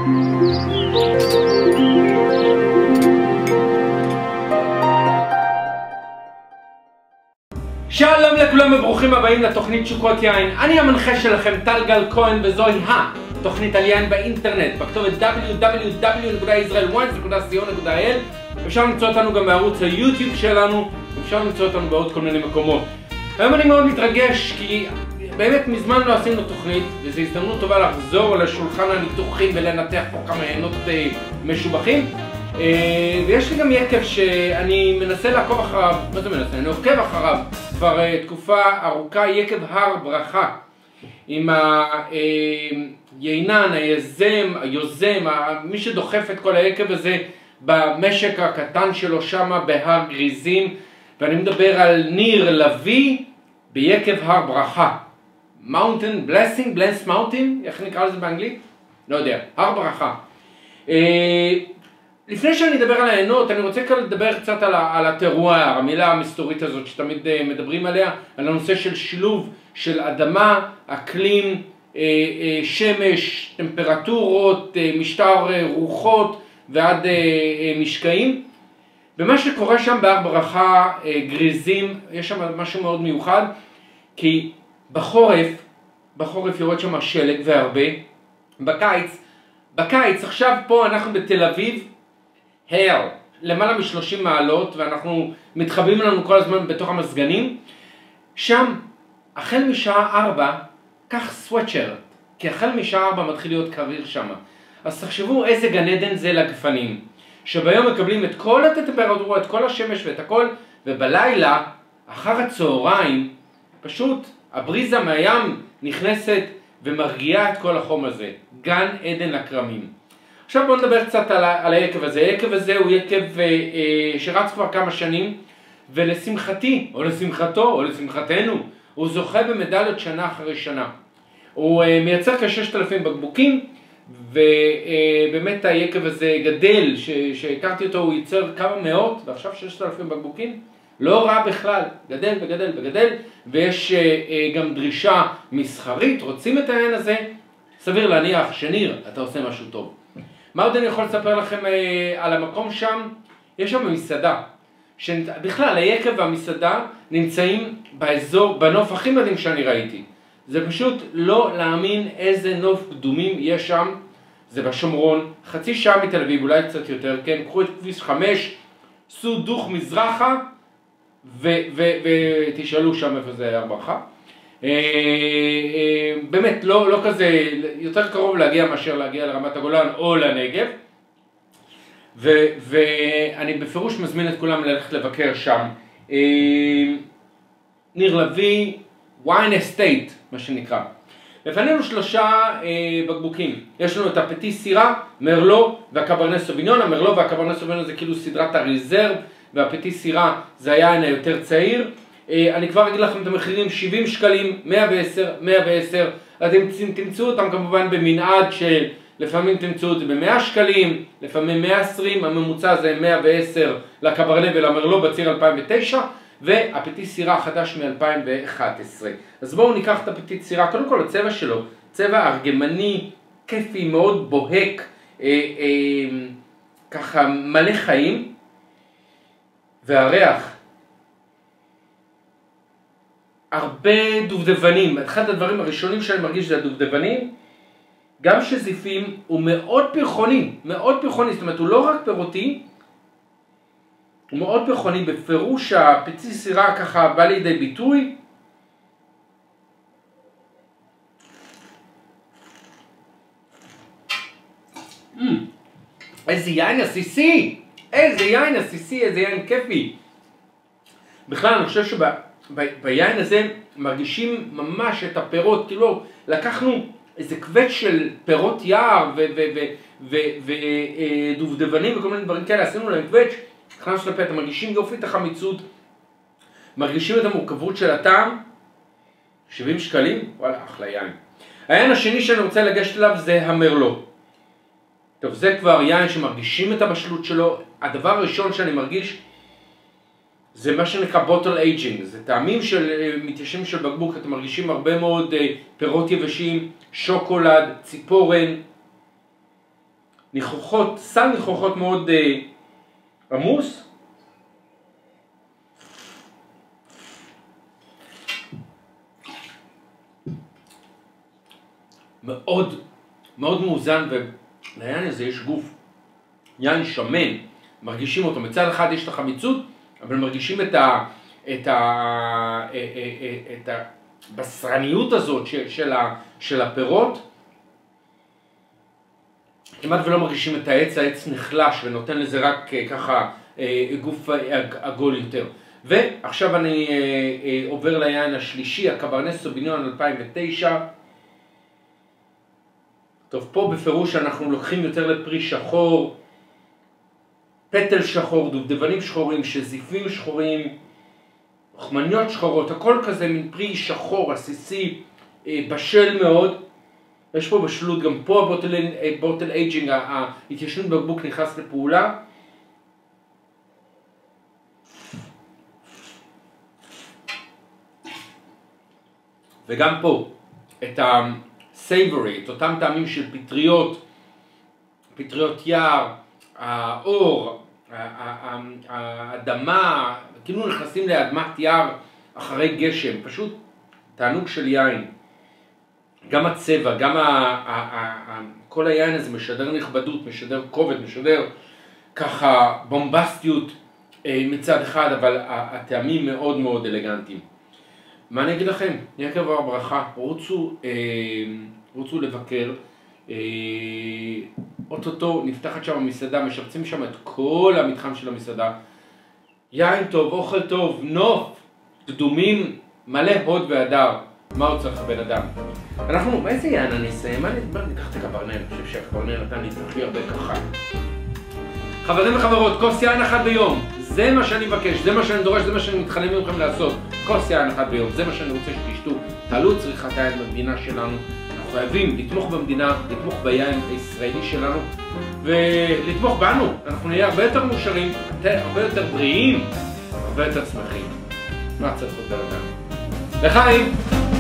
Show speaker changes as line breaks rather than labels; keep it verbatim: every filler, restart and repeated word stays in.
שלום לכולם וברוכים הבאים לתוכנית שוקות יין. אני המנחה שלכם טל גל כהן וזוהי התוכנית על יין באינטרנט בכתובת דאבליו דאבליו דאבליו נקודה ישראל וויינס נקודה סי או נקודה איי אל. אפשר למצוא אותנו גם בערוץ היוטיוב שלנו, אפשר למצוא אותנו בעוד כל מיני מקומות. היום אני מאוד מתרגש כי באמת מזמן לא עשינו תוכנית וזו הזדמנות טובה לחזור לשולחן הניתוחים ולנתח פה כמה עיינות אה, משובחים. אה, ויש לי גם יקב שאני מנסה לעקוב אחריו, מה זה מנסה? אני עוקב אחריו כבר אה, תקופה ארוכה, יקב הר ברכה עם היינן, היזם, היוזם, מי שדוחף את כל היקב הזה במשק הקטן שלו שמה בהר גריזים, ואני מדבר על ניר לביא ביקב הר ברכה. Mountain Blessing, Blessed Mountain, איך נקרא לזה באנגלית? לא יודע, הר ברכה. אה, לפני שאני אדבר על העיינות, אני רוצה כאן לדבר קצת על, על הטרואר, המילה המסתורית הזאת שתמיד אה, מדברים עליה, על הנושא של שילוב של אדמה, אקלים, אה, אה, שמש, טמפרטורות, אה, משטר אה, רוחות ועד אה, אה, משקעים. ומה שקורה שם בהר ברכה, אה, גריזים, יש שם משהו מאוד מיוחד, כי בחורף, בחורף יורד שם שלג והרבה, בקיץ, בקיץ, עכשיו פה אנחנו בתל אביב, הר, למעלה מ-שלושים מעלות, ואנחנו מתחבאים לנו כל הזמן בתוך המזגנים, שם, החל משעה ארבע, קח סוואטשרט, כי החל משעה ארבע מתחיל להיות קריר שם. אז תחשבו איזה גן עדן זה לגפנים, שביום מקבלים את כל הטמפרטורה, את כל השמש ואת הכל, ובלילה, אחר הצהריים, פשוט הבריזה מהים נכנסת ומרגיעה את כל החום הזה. גן עדן לכרמים. עכשיו בואו נדבר קצת על, ה על היקב הזה. היקב הזה הוא יקב אה, אה, שרץ כבר כמה שנים, ולשמחתי, או לשמחתו, או לשמחתנו, הוא זוכה במדליות שנה אחרי שנה. הוא אה, מייצר כ-ששת אלפים בקבוקים, ובאמת אה, היקב הזה גדל, שהכרתי אותו, הוא ייצר כמה מאות, ועכשיו ששת אלפים בקבוקים. לא רע בכלל, גדל וגדל וגדל, ויש אה, גם דרישה מסחרית, רוצים את העין הזה, סביר להניח שניר, אתה עושה משהו טוב. מה עוד אני יכול לספר לכם אה, על המקום שם? יש שם מסעדה, שבכלל היקב והמסעדה נמצאים באזור, בנוף הכי מדהים שאני ראיתי. זה פשוט לא להאמין איזה נוף קדומים יש שם, זה בשומרון, חצי שעה מתל אביב, אולי קצת יותר, כן, קחו את כביש חמש, סעו דוך מזרחה, ותשאלו שם איפה זה הר ברכה. באמת לא, לא כזה, יותר קרוב להגיע מאשר להגיע לרמת הגולן או לנגב, ואני בפירוש מזמין את כולם ללכת לבקר שם. ניר לביא, ויין אסטייט, מה שנקרא. לפנינו שלושה בקבוקים. יש לנו את הפטי סירה, מרלו והקברנה סוביניון. המרלו והקברנה סוביניון זה כאילו סדרת הריזרב, והפטי סירה זה היין היותר צעיר. אני כבר אגיד לכם את המחירים, שבעים שקלים, מאה ועשר, מאה ועשר. אתם תמצאו אותם כמובן במנעד של, לפעמים תמצאו את זה ב-מאה שקלים, לפעמים מאה ועשרים, הממוצע זה מאה ועשר לקברנה ולמרלו בציר אלפיים ותשע, והפטי סירה החדש מ-אלפיים ואחת עשרה. אז בואו ניקח את הפטי סירה, קודם כל הצבע שלו, צבע ארגמני, כיפי, מאוד בוהק, אה, אה, ככה מלא חיים, והריח, הרבה דובדבנים. אחד הדברים הראשונים שאני מרגיש זה הדובדבנים, גם שזיפים, הוא מאוד פרחוני, מאוד פרחוני, זאת אומרת הוא לא רק פירותי, הוא מאוד פרחוני, בפירוש הפטי סירה ככה בא לידי ביטוי. Mm, איזה יין עסיסי! איזה יין עסיסי, איזה יין כיפי. בכלל אני חושב שביין הזה מרגישים ממש את הפירות, כאילו לקחנו איזה כבד של פירות יער ודובדבנים וכל מיני דברים כאלה, עשינו להם כבד, הכנסנו לפה, אתם מרגישים יופי את החמיצות, מרגישים את המורכבות של הטעם, שבעים שקלים, וואלה, אחלה יין. העין השני שאני רוצה לגשת אליו זה המרלו. טוב, זה כבר יין שמרגישים את הבשלות שלו. הדבר הראשון שאני מרגיש זה מה שנקרא bottle aging, זה טעמים של מתיישבים של בקבוק, אתם מרגישים הרבה מאוד פירות יבשים, שוקולד, ציפורן, ניחוחות, סל ניחוחות מאוד אה, עמוס. מאוד, מאוד מאוזן, וליין הזה יש גוף, יין שמן, מרגישים אותו, מצד אחד יש את החמיצות, אבל מרגישים את ה... את ה... את הבשרניות הזאת של, של, ה, של הפירות. כמעט ולא מרגישים את העץ, העץ נחלש ונותן לזה רק ככה גוף עגול יותר. ועכשיו אני עובר ליין השלישי, הקברנה סוביניון אלפיים ותשע. טוב, פה בפירוש אנחנו לוקחים יותר לפרי שחור, פטל שחור, דובדבנים שחורים, שזיפים שחורים, רחמניות שחורות, הכל כזה מין פרי שחור, עסיסי, בשל מאוד. יש פה בשלות, גם פה הבוטל אייג'ינג, ההתיישנות בבקבוק נכנס לפעולה. וגם פה את הסייבורי, את אותם טעמים של פטריות, פטריות יער, האור, האדמה, כאילו נכנסים לאדמת יער אחרי גשם, פשוט תענוג של יין. גם הצבע, גם ה, ה, ה, ה, כל היין הזה משדר נכבדות, משדר כובד, משדר ככה בומבסטיות מצד אחד, אבל הטעמים מאוד מאוד אלגנטיים. מה אני אגיד לכם? יקב הר ברכה, רוצו, רוצו לבקר, אוטוטו נפתחת שם המסעדה, משפצים שם את כל המתחם של המסעדה. יין טוב, אוכל טוב, נוף, קדומים, מלא הוד והדר. מה עוד צריך הבן אדם? אנחנו, באיזה יין אני אסיים? אני אקח את הקברנה, אני חושב שהקברנה נתן לי הכי הרבה ככה. חברים וחברות, כוס יין אחת ביום. זה מה שאני מבקש, זה מה שאני דורש, זה מה שאני מתחנן מכם לעשות. כוס יין אחת ביום, זה מה שאני רוצה שתשתו. תעלו את צריכת היין במדינה שלנו. אנחנו חייבים לתמוך במדינה, לתמוך ביין הישראלי שלנו, ולתמוך בנו. אנחנו נהיה הרבה יותר מאושרים, הרבה יותר בריאים, הרבה יותר שמחים. מה צריך עוד בן אדם? לחיים!